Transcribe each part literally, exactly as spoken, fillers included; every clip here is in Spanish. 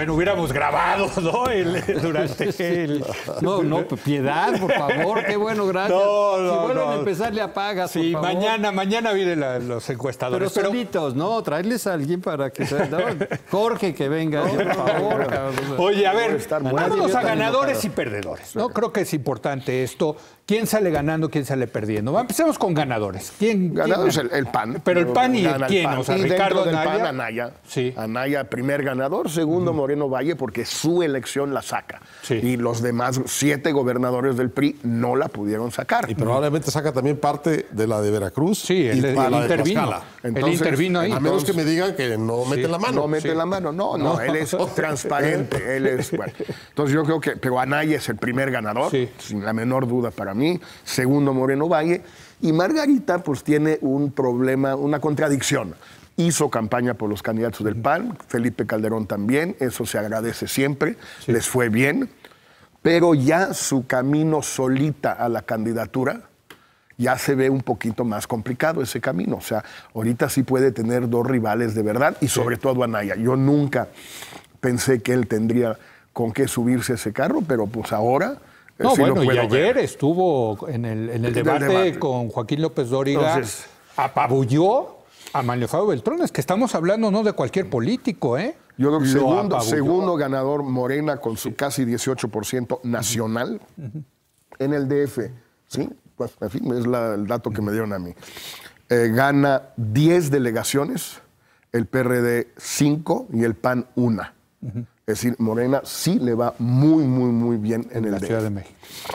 Bueno, hubiéramos grabado, ¿no? El, durante el... No, no, piedad, por favor. Qué bueno, gracias. No, no, si vuelven no. a empezar, le apagas, Sí, por favor. mañana, mañana vienen la, los encuestadores. Pero solitos, ¿no? Traerles a alguien para que... Se... No, Jorge, que venga, por favor. Oye, a ver, estar muy vámonos a bien, ganadores y perdedores, ¿no? Creo que es importante esto. ¿Quién sale ganando, quién sale perdiendo? Va, empecemos con ganadores. ¿Quién, Ganador quién es el, el P A N. Pero el P A N y Gana el quién, P A N. o sea, Y Ricardo dentro del Anaya. P A N, Anaya. Sí. Anaya, primer ganador. Segundo, Moreno Valle, porque su elección la saca. Sí. Y los demás siete gobernadores del P R I no la pudieron sacar. Y probablemente saca también parte de la de Veracruz. Sí, él, y él para la de intervino. Tlaxcala. Él Entonces, intervino ahí. A menos que me digan que no mete la mano. No mete sí. la mano, no, no, él es transparente, él es, bueno. Entonces yo creo que, pero Anaya es el primer ganador, Sí. sin la menor duda para mí. Segundo, Moreno Valle. Y Margarita, pues tiene un problema, una contradicción. Hizo campaña por los candidatos del P A N, Felipe Calderón también, eso se agradece siempre, Sí. les fue bien, pero ya su camino solita a la candidatura ya se ve un poquito más complicado ese camino. O sea, ahorita sí puede tener dos rivales de verdad y sobre todo Anaya. Yo nunca pensé que él tendría con qué subirse a ese carro, pero pues ahora eh, No, sí bueno, lo y puedo ayer ver. estuvo en el, en el Del debate, debate. con Joaquín López Dóriga, Entonces- apabulló a Manlio Fabio Beltrán. Es que estamos hablando no de cualquier político, ¿eh? Yo creo que Lo segundo, apabulló. segundo ganador Morena con su casi dieciocho por ciento nacional en el D F. ¿Sí? Pues, en fin, es la- el dato que me dieron a mí. Eh, gana diez delegaciones, el P R D cinco y el P A N una. Es decir, Morena sí le va muy, muy, muy bien en, En el la D F. Ciudad de México.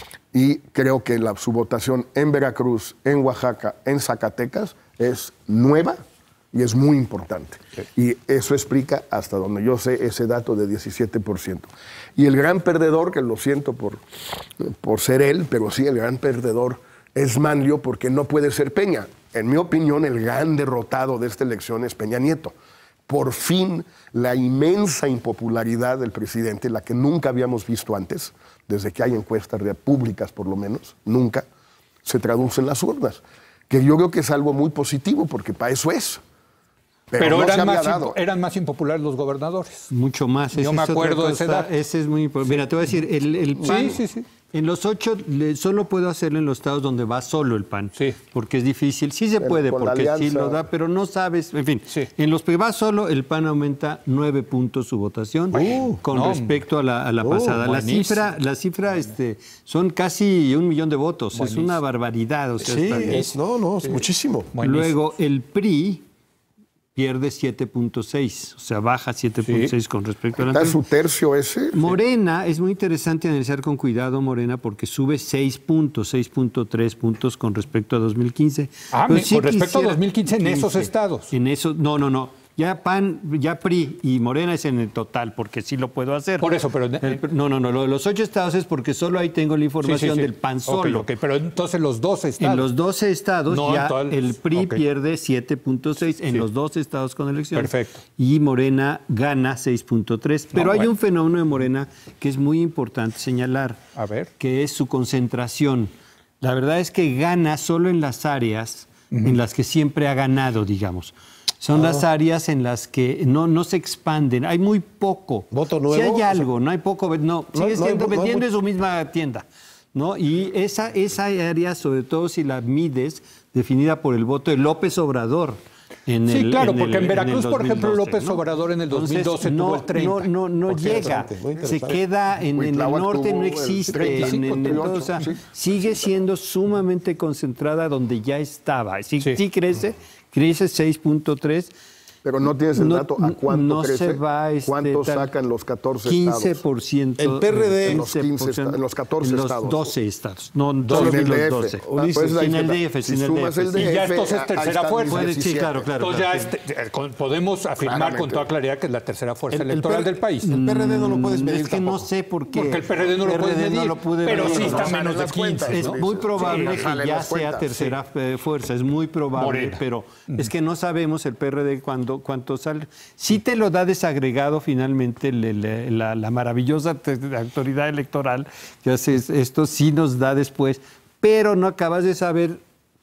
Y creo que la, su votación en Veracruz, en Oaxaca, en Zacatecas es nueva y es muy importante. Y eso explica, hasta donde yo sé, ese dato de diecisiete por ciento. Y el gran perdedor, que lo siento por, por ser él, pero sí, el gran perdedor es Manlio porque no puede ser Peña. En mi opinión, el gran derrotado de esta elección es Peña Nieto. Por fin, la inmensa impopularidad del presidente, la que nunca habíamos visto antes, desde que hay encuestas públicas por lo menos, nunca, se traduce en las urnas. Que yo creo que es algo muy positivo, porque para eso es. Pero, Pero no se eran, había más dado. impo- eran más impopulares los gobernadores. Mucho más. Yo Esa me es otra acuerdo de cosa. ese dato. Ese es muy importante. Mira, te voy a decir, el, el P A N, Sí, sí, sí. en los ocho, le- solo puedo hacerlo en los estados donde va solo el P A N. Sí. Porque es difícil. Sí se El- puede, con la porque sí alianza. lo da, pero no sabes. En fin, Sí. en los que va solo, el P A N aumenta nueve puntos su votación Uh, con no. respecto a la, a la Uh, pasada. La buenísimo. cifra, la cifra este, son casi un millón de votos. Buenísimo. Es una barbaridad. O sea, Sí, está bien. es- no, no, es muchísimo. Buenísimo. Luego, el P R I pierde siete punto seis, o sea, baja siete punto seis con respecto a la ¿Está anterior. su tercio ese? Morena, es muy interesante analizar con cuidado Morena porque sube seis puntos, seis punto tres puntos con respecto a dos mil quince. Ah, Pero me- con respecto a quisiera- dos mil quince en esos estados. En esos, no, no, no. Ya P A N, ya P R I y Morena es en el total, porque sí lo puedo hacer. Por eso, pero- El- no, no, no. Lo de los ocho estados es porque solo ahí tengo la Sí, información sí, sí. del P A N Ok, solo. ok, pero entonces los dos estados. En los doce estados No, ya entonces, el P R I ok. pierde siete punto seis en Sí. los doce estados con elección. Perfecto. Y Morena gana seis punto tres. Pero No, hay bueno. un fenómeno de Morena que es muy importante señalar. A ver. Que es su concentración. La verdad es que gana solo en las áreas en las que siempre ha ganado, digamos. Son Ah. las áreas en las que no, no se expanden. Hay muy poco. ¿Voto Si nuevo? hay O sea, algo, no hay poco. No, no sigue hay- siendo no hay vendiendo mucho. en su misma tienda. ¿No? Y esa, esa área, sobre todo si la mides, definida por el voto de López Obrador. En Sí, el- claro, en porque el- en Veracruz, el por ejemplo, dos mil doce, López ¿no? Obrador en el dos mil Entonces, doce tuvo no, el treinta. No, no, no Ok, llega, interesante, muy se interesante. queda en el Huitláhuac norte, tuvo no el existe. treinta y cinco, en- en- treinta y ocho, o sea, sí. sigue siendo sumamente concentrada donde ya estaba. Sí, Sí. sí crece, crece seis punto tres. Pero no tienes el No- dato a cuánto no crece. se va, este, ¿Cuánto tal- sacan los catorce quince estados? por ciento. El P R D en los quince esta- en los catorce en los estados. doce estados. No, Solo solo en el los D F. doce. Ah, pues ahí sin el está. D F, Si sin el sumas el D F. Y ya D F, entonces ahí tercera están fuerza. Puede- sí, diecisiete. claro, claro. Entonces ya claro. este, eh, con- podemos afirmar Claramente. con toda claridad que es la tercera fuerza El- el electoral P R- del país. el P R D no lo puedes Mm, medir Es que no tampoco. sé por qué. Porque el P R D no lo puede P R D medir, lo pude pero medir. sí está No salen menos de las cuentas, quince. Es ¿no? muy Sí, probable no que salen ya las sea cuentas, tercera eh, fuerza, es muy probable, Morena. pero es que no sabemos el P R D cuándo, cuánto sale. Sí te lo da desagregado finalmente el- el- la, la maravillosa te- autoridad electoral que hace esto, sí nos da después, pero no acabas de saber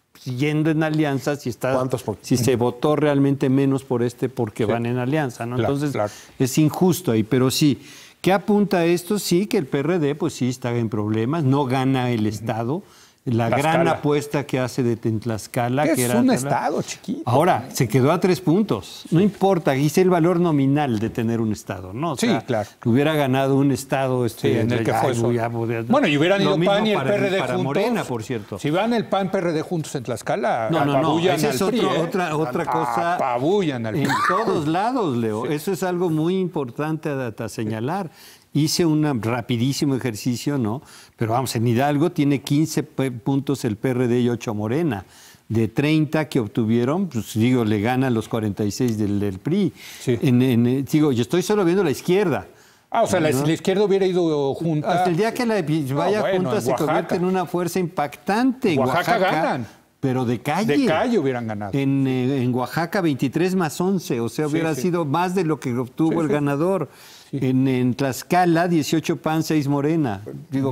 yendo en alianza, si está, ¿Cuántos por- si se votó realmente menos por este porque Sí. van en alianza, ¿no? Claro, Entonces claro. es injusto ahí, pero sí. ¿Qué apunta a esto? Sí, que el P R D pues sí está en problemas, no gana el Estado. La Tlaxcala. gran apuesta que hace de Tlaxcala, Que que es era un estado chiquito. Ahora, se quedó a tres puntos. No importa, hice el valor nominal de tener un Estado, ¿no? O Sí, sea, claro. que hubiera ganado un Estado. Sí, Este, en el que ay, fue eso. ya podía- Bueno, y hubieran Lo ido mismo P A N y el para- P R D para juntos. Morena, por cierto. Si van el P A N P R D juntos en Tlaxcala, No, no, no. apabullan Esa al es P R I, otro- ¿eh? otra, otra cosa. Apabullan al P R I. En todos lados, Leo. Eso es algo muy importante a, a señalar. Hice un rapidísimo ejercicio, ¿no? Pero vamos, en Hidalgo tiene quince p- puntos el P R D y ocho Morena. De treinta que obtuvieron, pues digo, le gana los cuarenta y seis del, del P R I. Sí. En, en- digo, yo estoy solo viendo la izquierda. Ah, o sea, la, ¿no? la izquierda hubiera ido junta. Hasta el día que la vaya bueno, junta en se Oaxaca. convierte en una fuerza impactante. En Oaxaca ganan. Pero de calle. De calle hubieran ganado. En, eh, en Oaxaca veintitrés más once, o sea, Sí, hubiera sí. sido más de lo que obtuvo Sí, el sí. ganador. En, en Tlaxcala, dieciocho P A N, seis Morena. Digo,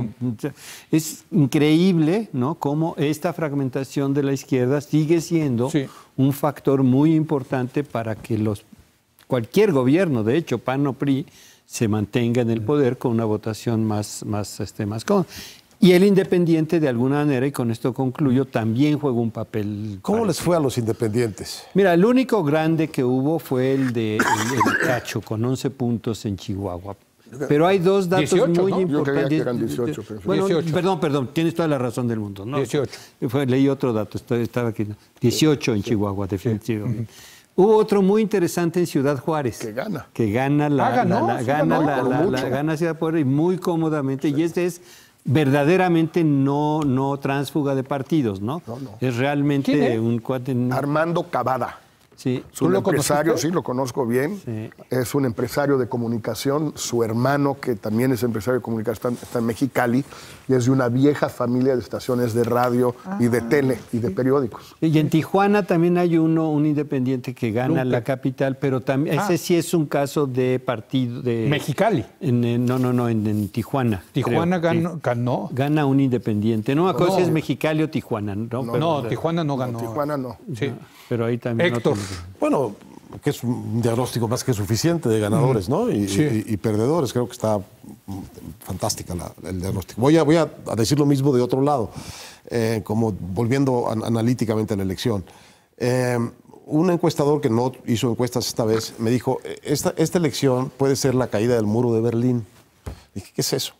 es increíble, ¿no? Cómo esta fragmentación de la izquierda sigue siendo Sí. un factor muy importante para que los cualquier gobierno, de hecho, P A N o P R I, se mantenga en el poder con una votación más, más, este, más cómoda. Y el independiente, de alguna manera, y con esto concluyo, también juega un papel. ¿Cómo les parecido. fue a los independientes? Mira, el único grande que hubo fue el de el, el Cacho, con once puntos en Chihuahua. Pero hay dos datos dieciocho, muy ¿no? Yo creía importantes. que eran dieciocho, pero- Bueno, dieciocho. perdón, perdón, tienes toda la razón del mundo. ¿no? dieciocho. Fue- leí otro dato, estaba, estaba aquí. dieciocho en Chihuahua, definitivamente. Hubo otro muy interesante en Ciudad Juárez. Que gana. Que gana la, Ah, ganó, la- la- sí, gana ganó, la, por la- mucho. la- gana Ciudad Juárez y muy cómodamente. Y este es verdaderamente no, no tránsfuga de partidos, ¿no? No, no. Es realmente ¿Quién es? un cuate. Armando Cavada. Sí. Es un lo empresario, conociste? sí, lo conozco bien. Sí. Es un empresario de comunicación. Su hermano, que también es empresario de comunicación, está, está en Mexicali y es de una vieja familia de estaciones de radio y de tele y de periódicos. Y en Tijuana también hay uno, un independiente que gana Lupe. la capital, pero también Ah. ese sí es un caso de partido de Mexicali. en- en- no, no, no, en, en Tijuana. Tijuana creo, ganó, sí. ganó. Gana un independiente. No me acuerdo No. si es Mexicali o Tijuana. No, No, pero, Tijuana no ganó. Tijuana no. Sí. pero ahí también. Héctor. otro- Bueno, que es un diagnóstico más que suficiente de ganadores, ¿no? Y, Sí. y- y perdedores. Creo que está mm, fantástica la- el diagnóstico. Voy a, voy a a decir lo mismo de otro lado, eh, como volviendo an- analíticamente a la elección. Eh, un encuestador que no hizo encuestas esta vez me dijo, esta, esta elección puede ser la caída del muro de Berlín. Dije, ¿qué es eso?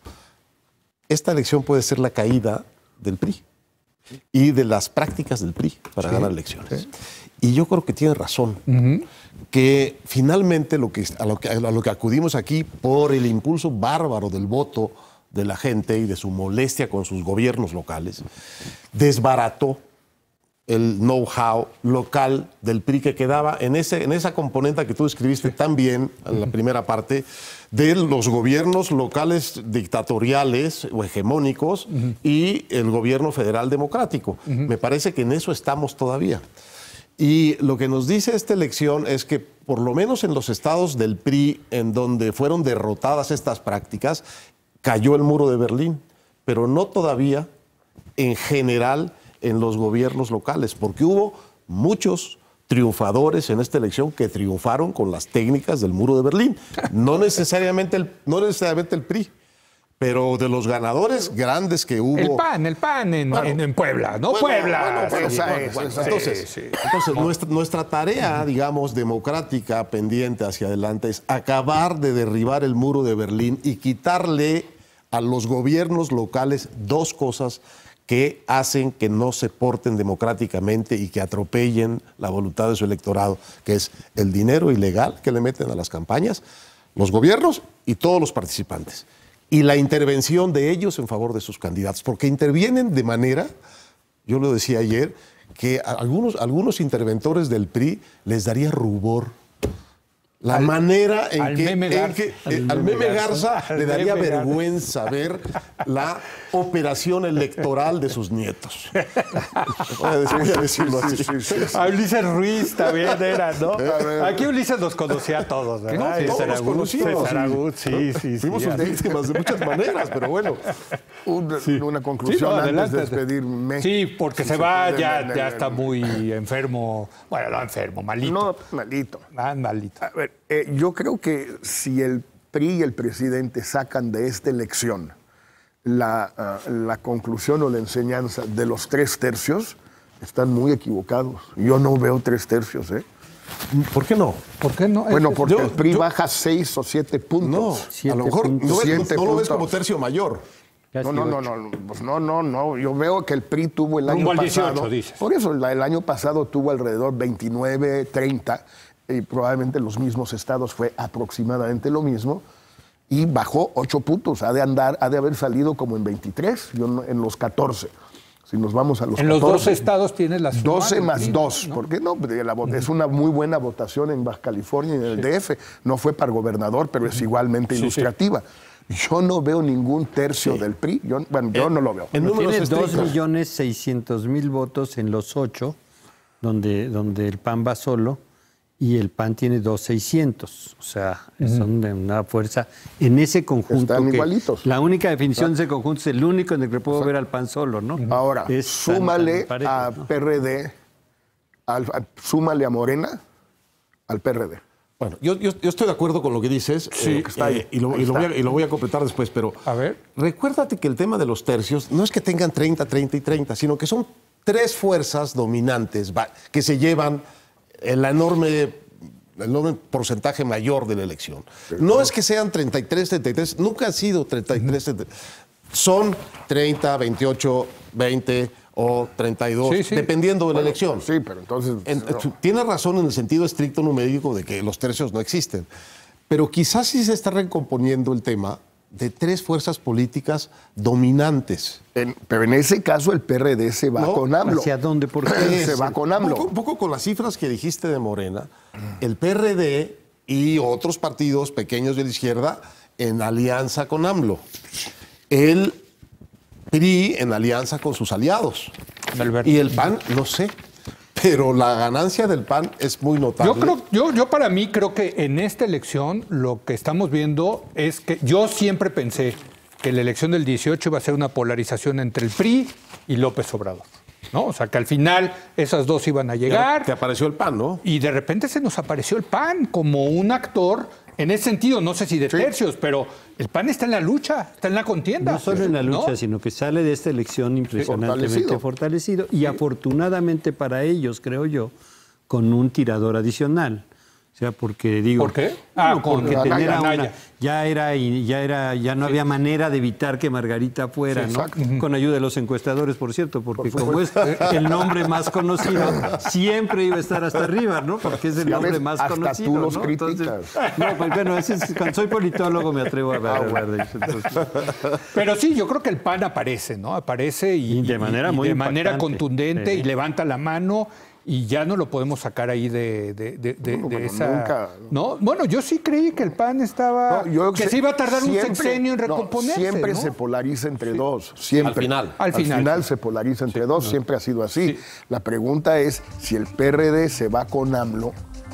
Esta elección puede ser la caída del P R I y de las prácticas del P R I para ganar elecciones. Y yo creo que tiene razón, que finalmente lo que, a, lo que, a lo que acudimos aquí por el impulso bárbaro del voto de la gente y de su molestia con sus gobiernos locales, desbarató el know-how local del P R I que quedaba en, ese, en esa componente que tú describiste tan bien en la primera parte, de los gobiernos locales dictatoriales o hegemónicos y el gobierno federal democrático. Me parece que en eso estamos todavía. Y lo que nos dice esta elección es que por lo menos en los estados del P R I en donde fueron derrotadas estas prácticas, cayó el muro de Berlín, pero no todavía en general en los gobiernos locales, porque hubo muchos triunfadores en esta elección que triunfaron con las técnicas del muro de Berlín. No necesariamente el, no necesariamente el P R I, pero de los ganadores grandes que hubo. El P A N, el P A N en, Bueno, en- en Puebla, ¿no? Bueno, Puebla. bueno, bueno, Esa bueno, es, bueno, esa es. entonces, Sí, sí. entonces nuestra, nuestra tarea, digamos, democrática pendiente hacia adelante es acabar de derribar el muro de Berlín y quitarle a los gobiernos locales dos cosas que hacen que no se porten democráticamente y que atropellen la voluntad de su electorado, que es el dinero ilegal que le meten a las campañas, los gobiernos y todos los participantes. Y la intervención de ellos en favor de sus candidatos, porque intervienen de manera, yo lo decía ayer, que a algunos, algunos interventores del P R I les daría rubor La al, manera en al que, meme en Garza, que al eh, al meme meme Garza, Garza al le daría meme Garza. vergüenza ver la operación electoral de sus nietos. Voy a decir- voy a decirlo así. Sí, sí, sí, sí. A Ulises Ruiz también era, ¿no? ver. Aquí Ulises los conocía a todos, ¿verdad? No, todos César los Agud, conocimos, César sí. Agud, sí, sí, Fuimos sí. sus víctimas de muchas maneras, pero bueno. Un- Una Sí, conclusión no, antes adelante. de despedirme. Sí, porque Si se va, puede, ya, me- ya me- está muy enfermo. Bueno, no enfermo, malito. No, malito. Ah, malito. A ver, eh, yo creo que si el P R I y el presidente sacan de esta elección la, uh, la conclusión o la enseñanza de los tres tercios, están muy equivocados. Yo no veo tres tercios, ¿eh? ¿Por qué no? ¿Por qué no? Bueno, Es- porque yo- el P R I yo- baja seis o siete No, puntos. Siete a lo mejor no, puntos. ves- Siete no lo ves puntos. como tercio mayor. No, no, no, no, pues no, no, no. Yo veo que el P R I tuvo el año Rumbo al pasado. dieciocho, dices. Por eso, la- el año pasado tuvo alrededor veintinueve, treinta, y probablemente en los mismos estados fue aproximadamente lo mismo, y bajó ocho puntos. Ha de andar, ha de haber salido como en veintitrés, yo no- en los catorce. Si nos vamos a los En los catorce, dos estados tienes la suma doce del más P R I, dos, ¿no? ¿por qué no? De la vo- Es una muy buena votación en Baja California y en el D F. No fue para gobernador, pero es igualmente Sí, sí. ilustrativa. Yo no veo ningún tercio del P R I. Yo, bueno, yo no lo veo. En números Tiene dos estrictos. millones seiscientos mil votos en los ocho, donde, donde el P A N va solo, y el P A N tiene dos seiscientos. O sea, son de una fuerza en ese conjunto. Están que igualitos. La única definición de ese conjunto es el único en el que puedo ver al P A N solo, ¿no? Ahora, Es tan- súmale tan parejo, a ¿no? P R D, al- a- súmale a Morena, al P R D. Bueno, yo, yo- yo estoy de acuerdo con lo que dices. Sí, que está ahí. y, lo, Ahí y lo voy a, está. y lo voy a completar después, pero A ver. recuérdate que el tema de los tercios no es que tengan treinta, treinta y treinta, sino que son tres fuerzas dominantes va- que se llevan el enorme, el enorme porcentaje mayor de la elección. No es que sean treinta y tres, treinta y tres, nunca han sido treinta y tres, treinta. Son treinta, veintiocho, veinte o treinta y dos, Sí, sí. dependiendo de la elección. Sí, pero entonces... En- no. tu- Tiene razón en el sentido estricto numérico de que los tercios no existen. Pero quizás sí se está recomponiendo el tema de tres fuerzas políticas dominantes. En- pero en ese caso el P R D se va No, con AMLO. ¿Hacia dónde? ¿Por qué? Se va con Un AMLO. poco, un poco con las cifras que dijiste de Morena, el P R D y otros partidos pequeños de la izquierda en alianza con AMLO. El P R I en alianza con sus aliados. Del verde. Y el P A N, no sé. Pero la ganancia del P A N es muy notable. Yo creo, yo, yo para mí creo que en esta elección lo que estamos viendo es que yo siempre pensé que la elección del dieciocho iba a ser una polarización entre el P R I y López Obrador, ¿no? O sea, que al final esas dos iban a llegar Te apareció el P A N, ¿no? y de repente se nos apareció el P A N como un actor en ese sentido, no sé si de tercios, pero el P A N está en la lucha, está en la contienda. No solo en la lucha, ¿no? sino que sale de esta elección impresionantemente fortalecido. fortalecido, y afortunadamente para ellos, creo yo, con un tirador adicional. O sea, porque digo, ¿Por qué? Bueno, Ah, con porque Anaya. tener a una- Anaya. ya era y ya era ya no había manera de evitar que Margarita fuera, Sí, ¿no? exacto. Con ayuda de los encuestadores, por cierto, porque como es el nombre más conocido, siempre iba a estar hasta arriba, ¿no? Porque es el Ya nombre ves, más hasta conocido. tú los ¿no? criticas. no, pues bueno, ese es- cuando soy politólogo me atrevo a hablar de eso. entonces. Pero sí, yo creo que el P A N aparece, ¿no? Aparece y, Y de manera muy de manera impactante. contundente Sí. y levanta la mano y ya no lo podemos sacar ahí de, de- de- de- Bueno, de bueno, esa... nunca. ¿no? Bueno, yo sí creí que el P A N estaba... No, yo que sé- se iba a tardar un siempre- sexenio en no, recomponerse, siempre ¿no? se polariza entre dos. Siempre. Al final. Al final, sí. se polariza entre dos. Siempre ha sido así. La pregunta es si el P R D se va con AMLO,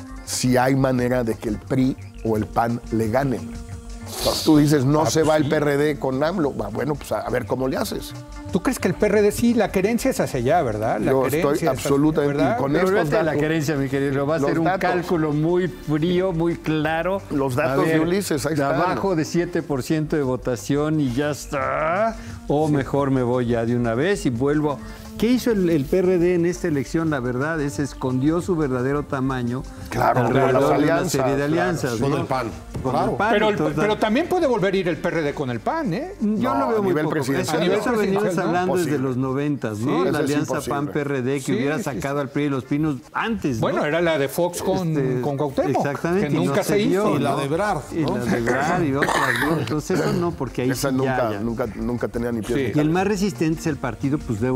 si hay manera de que el P R I o el P A N le ganen. Entonces, tú dices, no se va el P R D con AMLO. Va, bueno, pues a, a ver cómo le haces. ¿Tú crees que el P R D sí, la querencia es hacia allá, verdad? La Yo querencia estoy es hacia- absolutamente- ¿verdad? y con Pero estos olvídate de la datos- querencia, mi querido. Va a los ser un datos. cálculo muy frío, muy claro. Los datos A de Ulises, ahí de están. abajo de siete por ciento de votación y ya está. O mejor me voy ya de una vez y vuelvo. ¿Qué hizo el, el P R D en esta elección? La verdad es escondió su verdadero tamaño Claro, alrededor las de una alianzas, serie de claro, alianzas. con ¿no? el P A N, Con claro. el P A N, Pero, el- entonces, pero también puede volver a ir el P R D con el P A N, ¿eh? yo No, lo veo a muy nivel poco. presidencial, Eso, a nivel eso venimos presidencial, ¿no? hablando desde Posible. los noventas, ¿no? Sí, la eso es alianza imposible. P A N-P R D que Sí, hubiera sí, sacado al P R I y los Pinos antes, ¿no? Bueno, era la de Fox con, Este, con Cuauhtémoc, exactamente, que y no nunca se, dio, hizo. Y la ¿no? de Ebrard, Y ¿no? la de Ebrard y otras, ¿no? Entonces eso no, porque ahí Esa sí nunca, ya, ya. nunca, nunca tenía ni pies Sí. ni Y el cabeza. más resistente es el partido, pues debo decir, con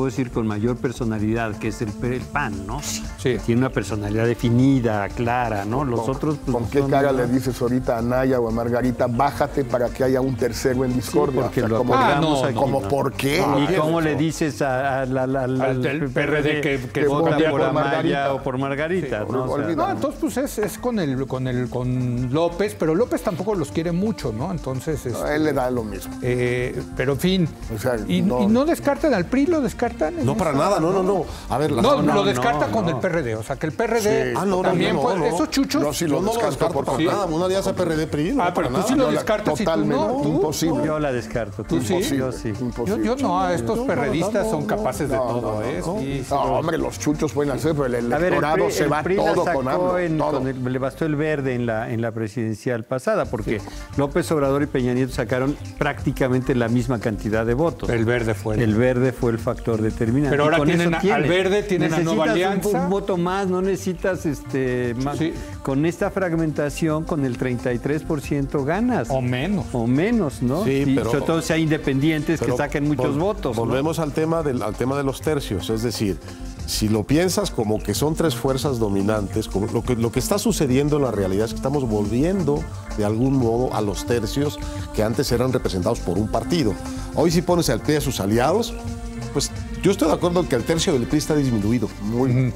mayor personalidad, que es el, el P A N, ¿no? Sí. Tiene una personalidad definida, clara, ¿no? Los ¿Con, otros... Pues, ¿Con qué son- cara le dices ahorita a Anaya o a Margarita, bájate para que haya un tercero en discordia? porque O sea, lo como, acordamos Ah, no, aquí, como ¿no? ¿por qué? ¿Y cómo le dices a, a la, la- la- Al del P R D que- que vota vota por por Amaya Margarita? o por Margarita? Sí, ¿no? O sea, olvida. No, entonces pues es, es con el con el con López, pero López tampoco los quiere mucho, ¿no? Entonces, A este, él le da lo mismo. eh, pero en fin. O sea, y, no- y no descartan al P R I, lo descartan. en No, para esa- nada, no, no, no. A ver, las- No, no, lo descarta no, con no. el P R D, o sea que el P R D Sí. Ah, no, no, también no, puede- no. esos chuchos. Yo sí Yo lo no lo descarto descarto por para completo. nada. Una alianza P R D P R I. no, Ah, pero para tú sí nada. lo Yo la- descartas y tú totalmente no. ¿Tú? imposible. yo la descarto. ¿Tú sí? Imposible, Yo sí. Yo, imposible. yo no, a estos no, perredistas no, son no, capaces de no, todo, no, ¿eh? no. Sí, sí. No, hombre, los chuchos pueden hacer, pero el A ver, el electorado P R I, se el va P R I la todo sacó con AMLO. en- todo. con el- le bastó el verde en la, en la presidencial pasada, porque López Obrador y Peña Nieto sacaron prácticamente la misma cantidad de votos. El verde fue el- El verde fue el factor determinante. Pero Y ahora con tienen eso a- al tienes. verde, tienen a Necesitas Nueva un- Alianza. Un, voto más, no necesitas este más. Sí. Con esta fragmentación, con el treinta y tres por ciento ganas. O menos. O menos, ¿no? Sí, Y pero- sobre todo si hay independientes que Pero saquen muchos vol- votos. ¿no? Volvemos al tema del, al tema de los tercios, es decir, si lo piensas como que son tres fuerzas dominantes, como lo que, lo que está sucediendo en la realidad es que estamos volviendo de algún modo a los tercios que antes eran representados por un partido. Hoy si pones al P R I a sus aliados, pues yo estoy de acuerdo en que el tercio del P R I está disminuido. Muy,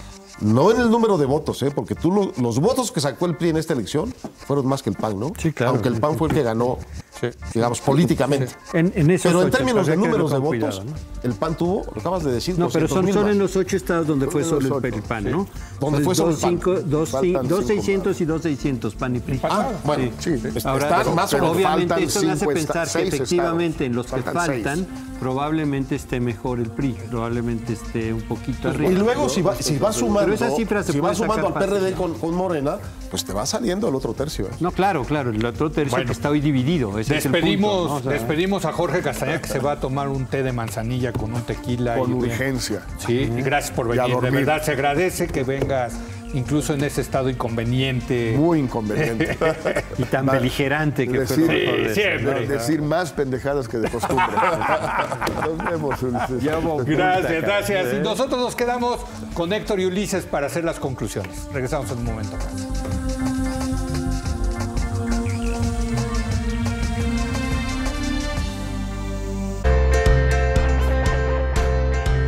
No en el número de votos, ¿eh? Porque tú lo- los votos que sacó el P R I en esta elección fueron más que el P A N, ¿no? Sí, claro. Aunque el P A N fue el que ganó, Sí. digamos, políticamente. En, en esos Pero en ocho, términos de habría que números de verlo con votos, cuidado, ¿no? el P A N tuvo, lo acabas de decir, No, pero doscientos son, mil son más. en los ocho estados donde fue en solo los el ocho, P A N, sí. ¿no? Donde fue solo el P A N. dos Faltan cinco seiscientos y dos seiscientos, P A N y P R I. Ah, bueno, Sí. sí. Ahora, Están más o pero menos. obviamente faltan eso me hace cinco pensar esta- que seis efectivamente estados. en los que Faltan seis. faltan probablemente esté mejor el P R I, probablemente esté un poquito arriba. Y luego si va, si va sumando, Pero esas cifras se si va pueden sumando al sacar P R D fácil, con, con Morena, pues te va saliendo el otro tercio. ¿eh? No, claro, claro, el otro tercio Bueno. que está hoy dividido. Ese es el Despedimos, punto, ¿no? O sea, despedimos a Jorge Castañeda que se va a tomar un té de manzanilla con un tequila. con y bien. urgencia. Sí, y gracias por Y a venir. De dormir. verdad, se agradece que vengas incluso en ese estado inconveniente. Muy inconveniente. y tan beligerante que Decir- fue. Sí, siempre. Decir más pendejadas que de costumbre. Nos vemos, Ulises. Ya hubo punta, Gracias, cara. gracias. Y nosotros nos quedamos con Héctor y Ulises para hacer las conclusiones. Regresamos en un momento más.